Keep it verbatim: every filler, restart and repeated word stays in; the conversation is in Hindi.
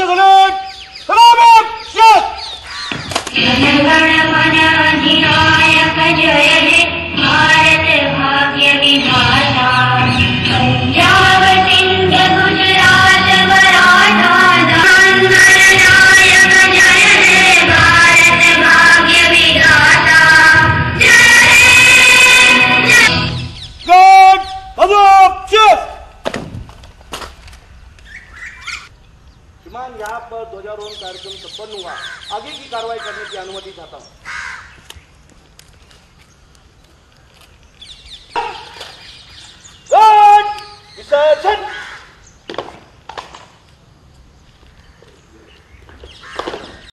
राज्य घोषित सलामत शेष अधिनायक जय हे भारत भाग्य विधाता पंजाब सिंध गुजरात मराठा नायक जय हे भारत भाग्य विधाता गॉड हजूर शेष। श्रीमान यहाँ पर ध्वजारोहण कार्यक्रम संपन्न हुआ, आगे की कार्रवाई करने की अनुमति चाहता हूँ।